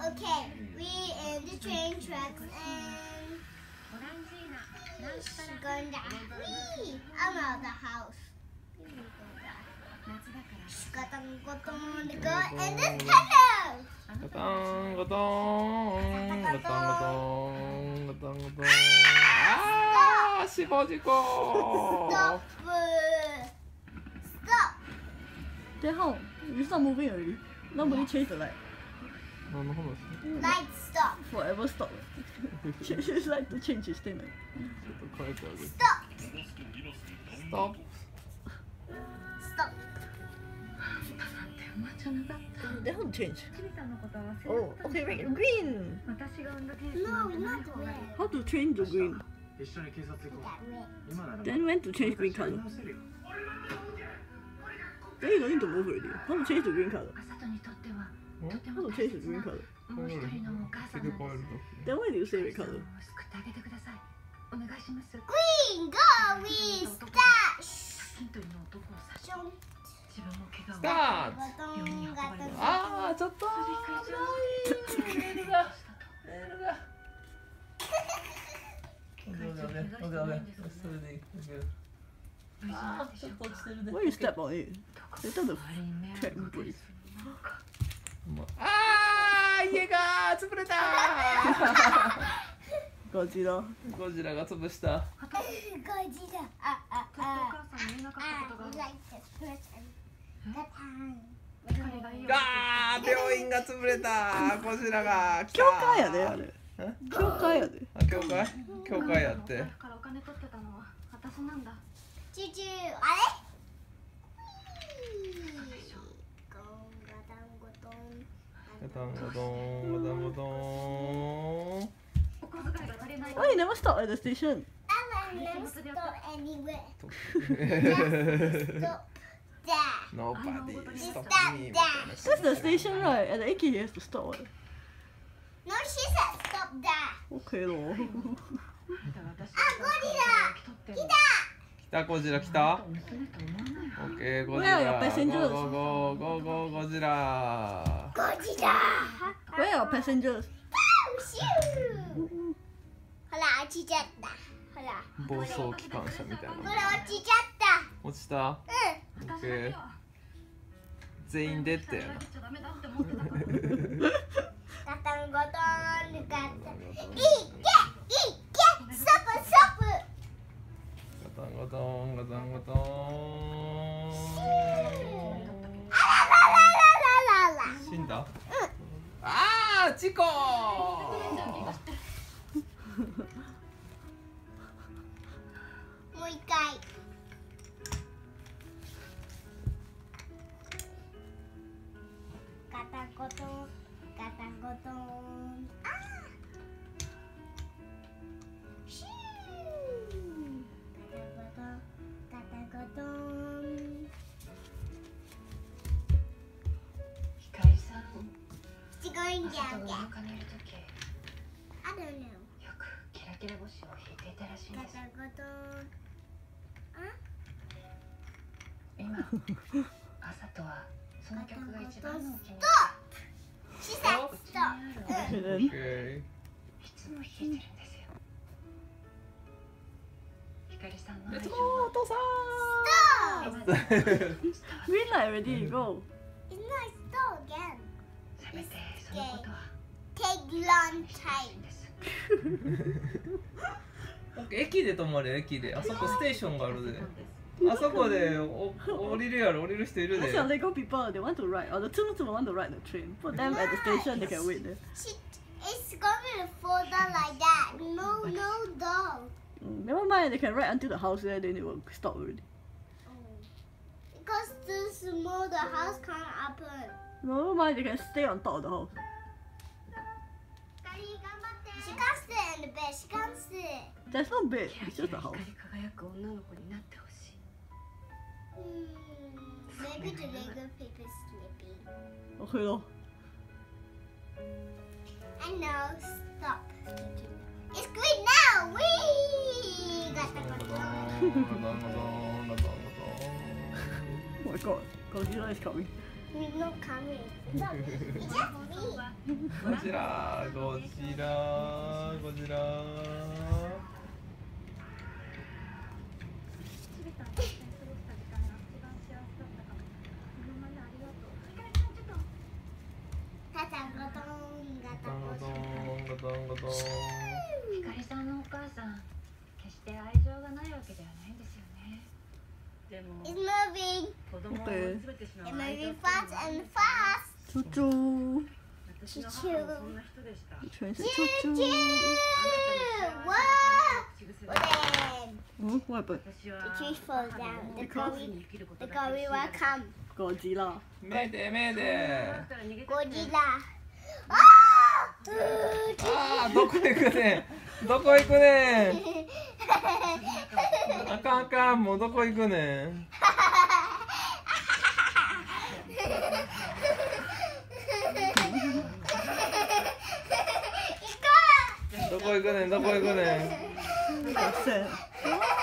Okay, we in the train tracks and she's going down. Whee! I'm out of the house. Shkatang-kotong to go in the tunnel. ガタンガタンガタンガタンガタンガタン。ああ、死亡事故。 Stop! Stop! Then how? You start moving already. Nobody changed the light. 何の話？ Light stop. Forever stop. His light to change his thing. ちょっと変えてあげる。 Stop! ストップ。 Stop! Then how to change? Oh, okay, right. Green! No, not red. How to change the green? That red. Then when to change green color? Then you don't need to move already. How to change the green color? How to change the green color? 切り替えると Then why do you say red color? Green, go! We stash! スタート。ああ、ちょっと。レールが。レールが。それでいく。ああ、ちょっと落ちてるね。 Why you step on it? It's not the track break. ああ、家が潰れた。 ゴジラ。 ゴジラが潰した。 Godzilla. I like this person. Gatan. ああ、病院が潰れた。ゴジラが来た。 教会やであれ。教会やで。 あ、教会？教会やって。 Choo-choo. Ale? Go, ガタンガトンガタンガトン。 Oh, you never stop at the station. I never stop anywhere. Just stop there. Nobody stop me. That's the station, right? At the AK, he has to stop. What? No, she said stop there. Okay, no. Ah, Godzilla. 来たゴジラ来た。オッケーゴジラ。 Where are your passengers? Go go go go go ゴジラ。 Godzilla. Where are passengers? Shoo. ほら、落ちちゃった。ほら。 暴走機関車みたいほな。 ら、落ちちゃった。 落ちた。オッケー。全員出て。 ガタンゴトンガタン。いけいけ。ストップストップ。 ガタンガタンガタンガタン。 あらららららら。 死んだ。ああ、事故。 もう一回。ガタンゴトンガタンゴトン。ああ。シュー。ガタンゴトンガタンゴトン。 光さん、 すごいんじゃんけ。 朝と夜中寝るとき、よ I don't know. くキラキラ星を弾いていたらしいんです。 ガタンゴトン。 今、朝とはその曲が一番のお気に入り。 She said うちに stop. ある Okay, オッ then. ケー。 いつも弾いてるんですよ。光さんの愛情お父さ Stop. ん。 Green light already. Go. It's not stop again. せめてそのことは Take long し time. いんです。 駅で止まれ駅で。あそこステーションがあるで。あそこで降りるやろ降りる人いるで。 That's your Lego people. They want to ride, or the two want to ride the train. Put them at the station. They can wait there. It's going to fall down like that. No, no, no. Never mind. They can ride until the house there. Then it will stop already. Because too small, the house can't open. Never mind. They can stay on top of the house. She can't stay in the bed. She can't stay. There's no bed. It's just a house. 光り輝く女の子になってほしい。 Maybe the Lego people sleeping. Okay, no. I know. Stop. It's green now. Whee! Got the Oh my god. Godzilla is coming. みんな髪。 ゴジラゴジラゴジラ。 タちゃんガトンガガタンガタトン。 ンガタンガタン。 ひかりさんのお母さん、決して愛情がないわけではないんですよね。 でも It's moving. 子供を追い詰めてしま It's う愛情 moving って fast いうのは and fast. チョチョ私の母もそんな人でした。 全是チョチョ Choo. あ Wow. なたの幸せだと Then うんwhat happened 私は the tree fall down. The 母 gory, に生きること the だけを gory 知 will り come. ゴジラメデメデ。 だったら逃げてって Godzilla. Ah! ああ、どこ行くねん。どこ行くねん。あかんあかん、もうどこ行くねん。どこ行くねん、どこ行くねん。 すいません